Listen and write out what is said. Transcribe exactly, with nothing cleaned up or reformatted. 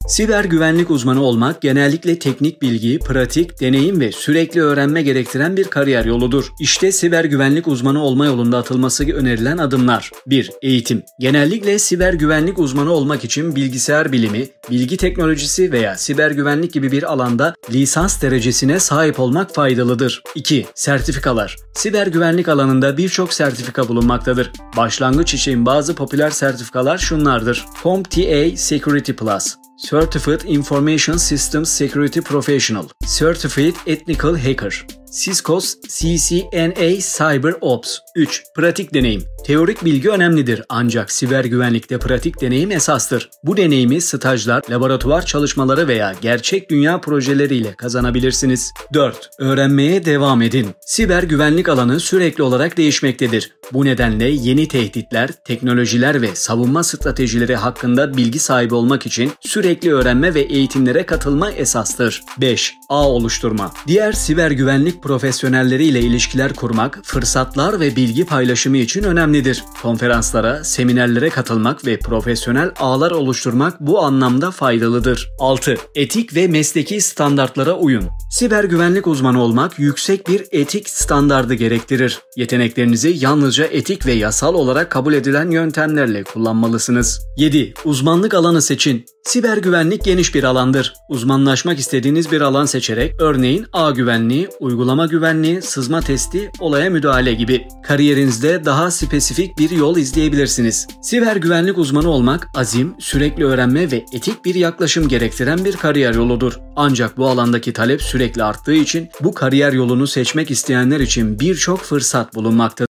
Siber güvenlik uzmanı olmak genellikle teknik bilgi, pratik, deneyim ve sürekli öğrenme gerektiren bir kariyer yoludur. İşte siber güvenlik uzmanı olma yolunda atılması önerilen adımlar. bir. Eğitim. Genellikle siber güvenlik uzmanı olmak için bilgisayar bilimi, bilgi teknolojisi veya siber güvenlik gibi bir alanda lisans derecesine sahip olmak faydalıdır. iki. Sertifikalar. Siber güvenlik alanında birçok sertifika bulunmaktadır. Başlangıç için bazı popüler sertifikalar şunlardır: CompTIA Security Plus, Certified Information Systems Security Professional, Certified Ethical Hacker, Cisco C C N A Cyber Ops. üç. Pratik deneyim. Teorik bilgi önemlidir ancak siber güvenlikte pratik deneyim esastır. Bu deneyimi stajlar, laboratuvar çalışmaları veya gerçek dünya projeleriyle kazanabilirsiniz. dört. Öğrenmeye devam edin. Siber güvenlik alanı sürekli olarak değişmektedir. Bu nedenle yeni tehditler, teknolojiler ve savunma stratejileri hakkında bilgi sahibi olmak için sürekli öğrenme ve eğitimlere katılma esastır. beş. Ağ oluşturma. Diğer siber güvenlik profesyonelleriyle ilişkiler kurmak, fırsatlar ve bilgi paylaşımı için önemlidir. Konferanslara, seminerlere katılmak ve profesyonel ağlar oluşturmak bu anlamda faydalıdır. altı. Etik ve mesleki standartlara uyun. Siber güvenlik uzmanı olmak yüksek bir etik standardı gerektirir. Yeteneklerinizi yalnızca etik ve yasal olarak kabul edilen yöntemlerle kullanmalısınız. yedi. Uzmanlık alanı seçin. Siber güvenlik geniş bir alandır. Uzmanlaşmak istediğiniz bir alan seçerek, örneğin ağ güvenliği, uygulama güvenliği, sızma testi, olaya müdahale gibi kariyerinizde daha spesifik bir yol izleyebilirsiniz. Siber güvenlik uzmanı olmak, azim, sürekli öğrenme ve etik bir yaklaşım gerektiren bir kariyer yoludur. Ancak bu alandaki talep sürekli arttığı için bu kariyer yolunu seçmek isteyenler için birçok fırsat bulunmaktadır.